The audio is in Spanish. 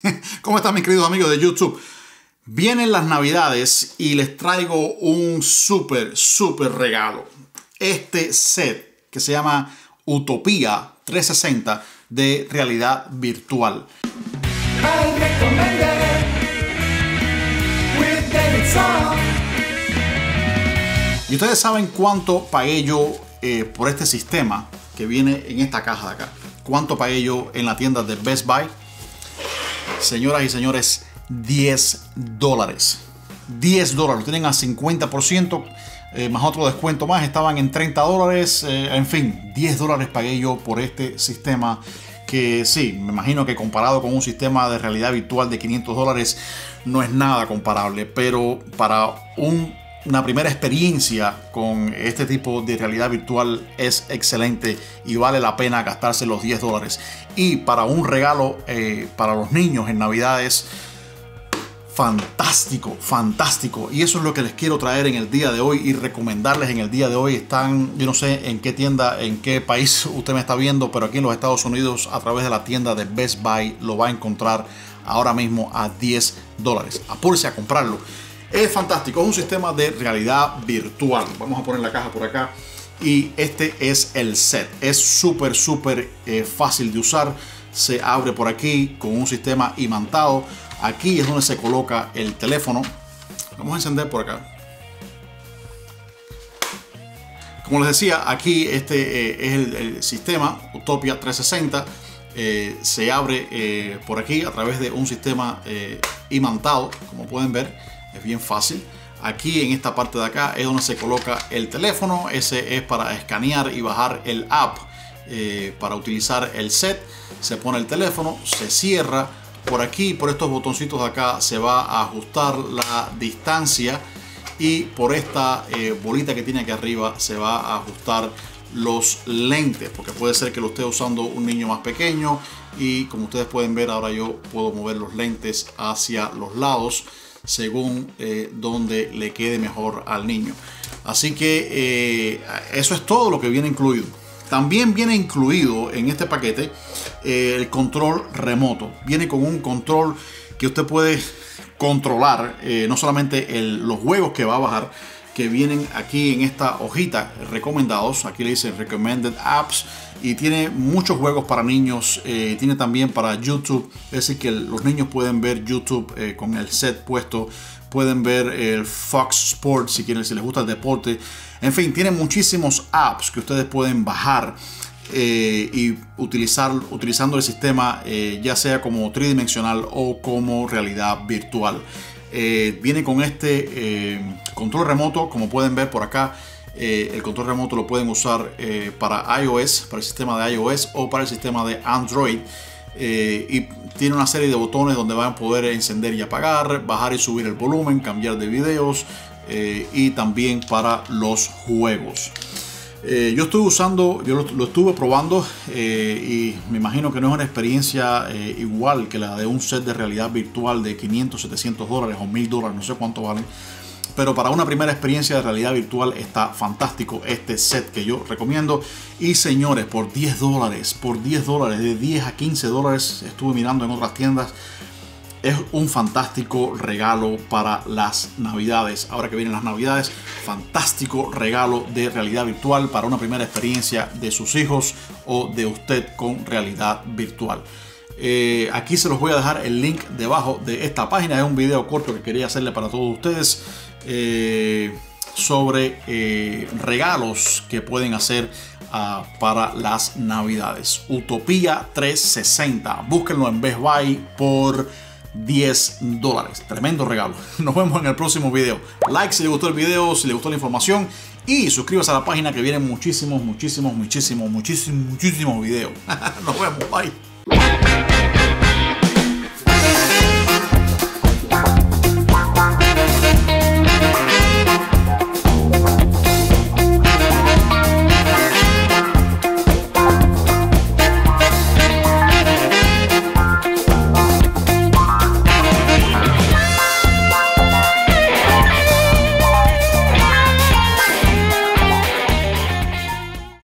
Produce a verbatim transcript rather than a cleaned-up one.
¿Cómo están mis queridos amigos de YouTube? Vienen las navidades y les traigo un súper, súper regalo. Este set que se llama Utopia trescientos sesenta de realidad virtual. Y ustedes saben cuánto pagué yo eh, por este sistema que viene en esta caja de acá. ¿Cuánto pagué yo en la tienda de Best Buy? Señoras y señores, diez dólares. diez dólares. Lo tienen a cincuenta por ciento. Eh, más otro descuento más. Estaban en treinta dólares. Eh, en fin, diez dólares pagué yo por este sistema. Que sí, me imagino que comparado con un sistema de realidad virtual de quinientos dólares no es nada comparable. Pero para un... una primera experiencia con este tipo de realidad virtual es excelente y vale la pena gastarse los diez dólares. Y para un regalo eh, para los niños en Navidades, fantástico, fantástico. Y eso es lo que les quiero traer en el día de hoy y recomendarles en el día de hoy. Están, yo no sé en qué tienda, en qué país usted me está viendo, pero aquí en los Estados Unidos a través de la tienda de Best Buy lo va a encontrar ahora mismo a diez dólares. Apúrese a comprarlo. Es fantástico, es un sistema de realidad virtual. Vamos a poner la caja por acá. Y este es el set. Es súper, súper eh, fácil de usar. Se abre por aquí con un sistema imantado. Aquí es donde se coloca el teléfono. Vamos a encender por acá. Como les decía, aquí este eh, es el, el sistema Utopia trescientos sesenta. Eh, se abre eh, por aquí a través de un sistema eh, imantado, como pueden ver. Es bien fácil. Aquí en esta parte de acá es donde se coloca el teléfono. Ese es para escanear y bajar el app eh, para utilizar el set. Se pone el teléfono, se cierra. Por aquí, por estos botoncitos de acá, se va a ajustar la distancia. Y por esta eh, bolita que tiene aquí arriba se va a ajustar los lentes, porque puede ser que lo esté usando un niño más pequeño. Y como ustedes pueden ver, ahora yo puedo mover los lentes hacia los lados según eh, donde le quede mejor al niño. Así que eh, eso es todo lo que viene incluido. También viene incluido en este paquete eh, el control remoto. Viene con un control que usted puede controlar eh, no solamente el, los juegos que va a bajar, que vienen aquí en esta hojita recomendados. Aquí le dicen recommended apps y tiene muchos juegos para niños. Eh, tiene también para YouTube, es decir que los niños pueden ver YouTube eh, con el set puesto. Pueden ver el Fox Sports si quieren, si les gusta el deporte. En fin, tiene muchísimos apps que ustedes pueden bajar eh, y utilizar utilizando el sistema eh, ya sea como tridimensional o como realidad virtual. Eh, viene con este eh, control remoto, como pueden ver por acá. Eh, el control remoto lo pueden usar eh, para iOS, para el sistema de iOS o para el sistema de Android. Eh, y tiene una serie de botones donde van a poder encender y apagar, bajar y subir el volumen, cambiar de videos eh, y también para los juegos. Eh, yo estuve usando, yo lo, lo estuve probando eh, y me imagino que no es una experiencia eh, igual que la de un set de realidad virtual de quinientos, setecientos dólares o mil dólares, no sé cuánto valen. Pero para una primera experiencia de realidad virtual está fantástico este set que yo recomiendo. Y señores, por diez dólares, por diez dólares, de diez a quince dólares, estuve mirando en otras tiendas. Es un fantástico regalo para las Navidades. Ahora que vienen las Navidades, fantástico regalo de realidad virtual para una primera experiencia de sus hijos o de usted con realidad virtual. Eh, aquí se los voy a dejar el link debajo de esta página. Es un video corto que quería hacerle para todos ustedes eh, sobre eh, regalos que pueden hacer uh, para las Navidades. Utopia trescientos sesenta. Búsquenlo en Best Buy por diez dólares. Tremendo regalo. Nos vemos en el próximo video. Like si les gustó el video, si les gustó la información. Y suscríbase a la página que vienen muchísimos, muchísimos, muchísimos, muchísimos, muchísimos videos. Nos vemos. Bye.